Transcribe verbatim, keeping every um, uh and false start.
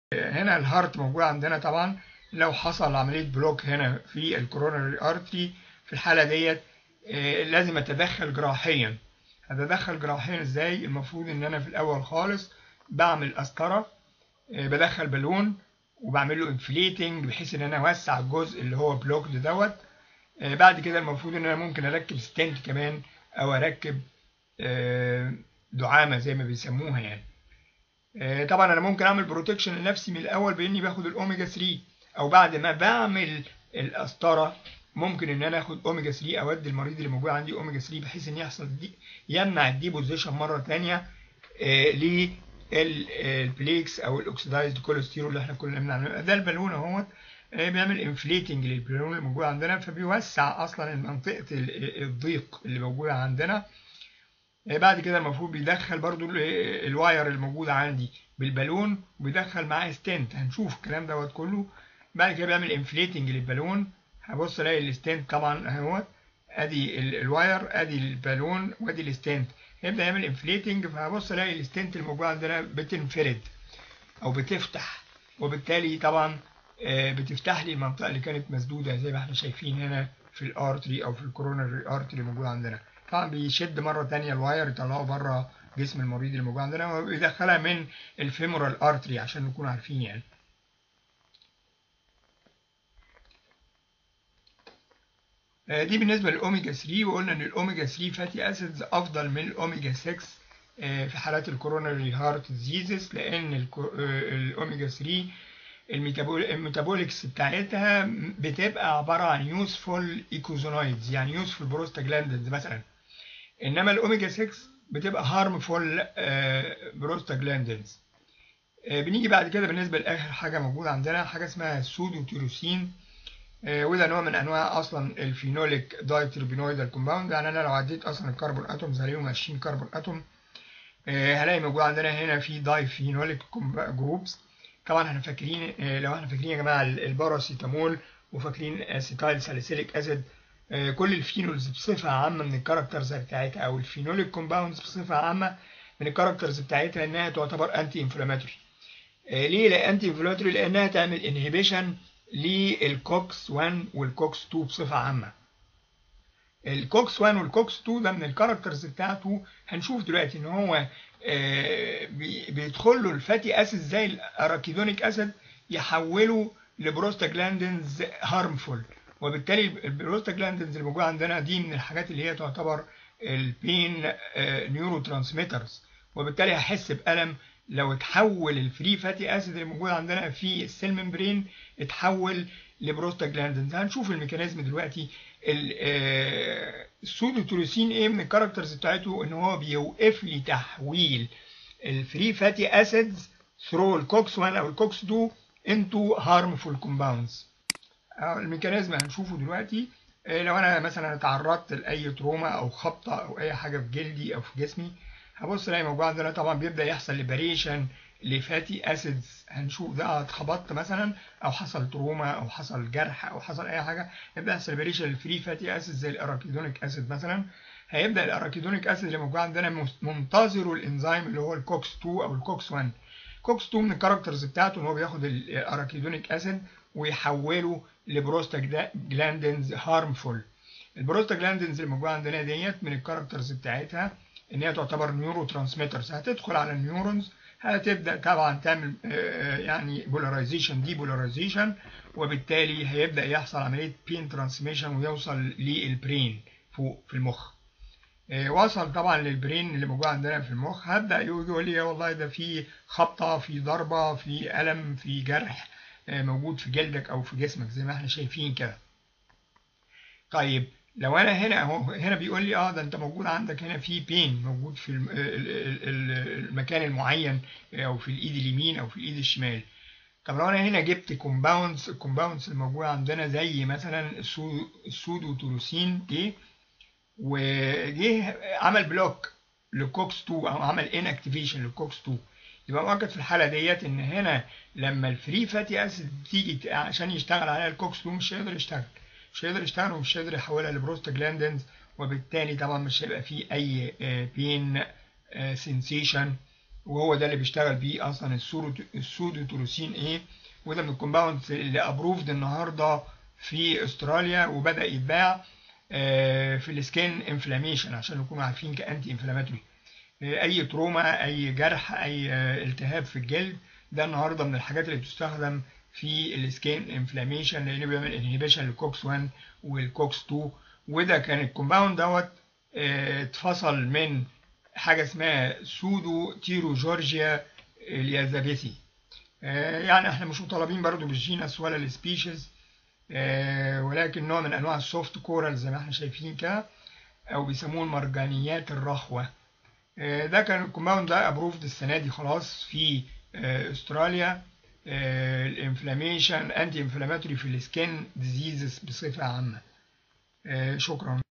هنا الهارت موجود عندنا طبعا. لو حصل عملية بلوك هنا في الكوروناري ارتري، في الحالة ديت لازم اتدخل جراحيا. هتدخل جراحيا ازاي؟ المفروض ان انا في الاول خالص بعمل قسطرة، بدخل بالون وبعمل له انفليتنج بحيث ان انا اوسع الجزء اللي هو بلوكد دوت. بعد كده المفروض ان انا ممكن اركب ستنت كمان، او اركب دعامة زي ما بيسموها يعني. طبعا انا ممكن اعمل بروتكشن لنفسي من الاول باني باخد الاوميجا ثلاثة، او بعد ما بعمل القسطره ممكن ان انا اخد اوميجا ثلاثة، اودي المريض اللي موجود عندي اوميجا ثلاثة بحيث ان يحصل دي يمنع الديبوزيشن مره ثانيه للبليكس او الاكسدايزد كوليسترول اللي احنا كنا بنعمله. ده البالون اهوت بيعمل انفليتنج للبالون اللي موجود عندنا، فبيوسع اصلا منطقه الضيق اللي موجوده عندنا. بعد كده المفروض بيدخل برضو الواير الموجود عندي بالبالون، وبيدخل معاه ستنت. هنشوف الكلام دوت كله. بعد كده بيعمل انفليتنج للبالون. هبص الاقي الستنت طبعا اهوت، ادي الواير ادي البالون وادي الستنت. هيبدا يعمل انفليتنج، فهبص الاقي الستنت الموجود عندنا بتنفرد او بتفتح، وبالتالي طبعا بتفتح لي المنطقه اللي كانت مسدوده زي ما احنا شايفين هنا في الارتري او في الكوروناري ارتري اللي موجود عندنا. طبعا بيشد مره ثانيه الواير يطلعه بره جسم المريض اللي موجود عندنا، ويدخلها من الفيمورال ارتري عشان نكون عارفين يعني. دي بالنسبه للاوميجا ثلاثة، وقلنا ان الاوميجا ثلاثة فاتي اسيدز افضل من الاوميجا ستة في حالات الكوروناري هارت ديزيزز، لان الاوميجا ثلاثة الميتابوليكس بتاعتها بتبقى عباره عن يوسفول ايكوزونويدز، يعني يوسفول بروستاجلاندز مثلا، انما الاوميجا ستة بتبقى هارمفول بروستاجلاندز. بنيجي بعد كده بالنسبه لاخر حاجه موجوده عندنا حاجه اسمها السودوتيروسين، وده نوع من انواع اصلا الفينوليك دايتربينويدال كومباوند. يعني انا لو عديت اصلا الكربون اتومز هلاقيهم عشرين كربون اتوم. هلاقي موجود عندنا هنا في داي فينوليك جروبس. طبعا احنا فاكرين، لو احنا فاكرين يا جماعه الباراسيتامول، وفاكرين اسيتايل ساليسيليك اسيد، كل الفينولز بصفه عامه من الكاركترز بتاعتها، او الفينوليك كومباوندز بصفه عامه من الكاركترز بتاعتها انها تعتبر انتي انفلاماتوري. ليه لا انتي انفلاماتوري؟ لانها تعمل انهبيشن للكوكس واحد والكوكس اتنين بصفه عامه. الكوكس واحد والكوكس اتنين ده من الكاركترز بتاعته هنشوف دلوقتي ان هو بيدخل له الفاتي اسيد زي الاراكيدونيك اسيد يحوله لبروستاجلاندينز هارمفول، وبالتالي البروستاجلاندينز اللي موجوده عندنا دي من الحاجات اللي هي تعتبر البين نيورو ترانسميترز، وبالتالي هحس بألم لو اتحول الفري فاتي اسيد اللي موجود عندنا في السيل ممبرين اتحول لبروستاجلاندينز. هنشوف الميكانيزم دلوقتي. السودوتيروسين ايه من الكاركترز بتاعته؟ ان هو بيوقف لي تحويل الفري فاتي اسيدز ثرو الكوكس واحد او الكوكس اتنين انتو هارمفول كومباوندز. الميكانيزم هنشوفه دلوقتي. لو انا مثلا اتعرضت لاي تروما او خبطه او اي حاجه في جلدي او في جسمي، هبص الاقي موجود عندنا طبعا بيبدا يحصل ليبريشن لفاتي اسيدز. هنشوف ده اتخبطت مثلا، او حصل تروما، او حصل جرح، او حصل اي حاجه، يبدا يحصل ليبريشن للفري فاتي اسيدز زي الاراكيدونيك اسيد مثلا. هيبدا الاراكيدونيك اسيد اللي موجود عندنا منتظره الانزيم اللي هو الكوكس اتنين او الكوكس واحد. كوكس اتنين من الكاركترز بتاعته ان هو بياخد الاراكيدونيك اسيد ويحوله لبروستاجلاندينز هارمفول. البروستاجلاندينز اللي موجوده عندنا ديت من الكاركترز بتاعتها ان هي تعتبر نيورو ترانسميترز، هتدخل على النيورونز، هتبدا طبعا تعمل يعني بولاريزيشن دي بولاريزيشن، وبالتالي هيبدا يحصل عمليه بين ترانسميشن ويوصل للبرين فوق في المخ. وصل طبعا للبرين اللي موجود عندنا في المخ، هبدا يقول لي والله ده في خبطه، في ضربه، في الم، في جرح موجود في جلدك او في جسمك زي ما احنا شايفين كده. طيب لو انا هنا اهو، هنا بيقول لي اه ده انت موجود عندك هنا في بين موجود في المكان المعين، او في الايد اليمين او في الايد الشمال. طب لو انا هنا جبت كومباوندز، الكومباوندز الموجوده عندنا زي مثلا السودوتيروسين ايه، وجه عمل بلوك للكوكس اتنين او عمل ان اكتيفيشن للكوكس اتنين، يبقى مؤكد في الحاله ديت ان هنا لما الفري فاتي اسيد تيجي عشان يشتغل عليها الكوكس اتنين مش هيقدر يشتغل مش هيقدر يشتغل ومش هيقدر يحولها لبروستاجلاندينز، وبالتالي طبعا مش هيبقى فيه اي بين سنسيشن وهو ده اللي بيشتغل بيه اصلا السودوتروسين ايه، وده من الكومباوندز اللي ابروفد النهارده في استراليا وبدا يتباع في السكين انفلاميشن عشان نكونوا عارفين كانتي انفلاماتوري. اي تروما، اي جرح، اي التهاب في الجلد، ده النهارده من الحاجات اللي بتستخدم في السكين انفلاميشن لانه بيعمل انهبيشن للكوكس واحد والكوكس اتنين. وده كان الكومباوند دوت اتفصل من حاجه اسمها سودو تيرو جورجيا اليازابيثي. يعني احنا مش مطالبين برضو بالجينس ولا السبيشيز، ولكن نوع من انواع السوفت كورال زي ما احنا شايفين كده، او بيسموه المرجانيات الرخوه. ده كان الكومباوند ده ابروفد السنه دي خلاص في استراليا. الانفلاميشن انتي انفلاماتوري في السكين ديزيزز بصفه عامه. شكرا.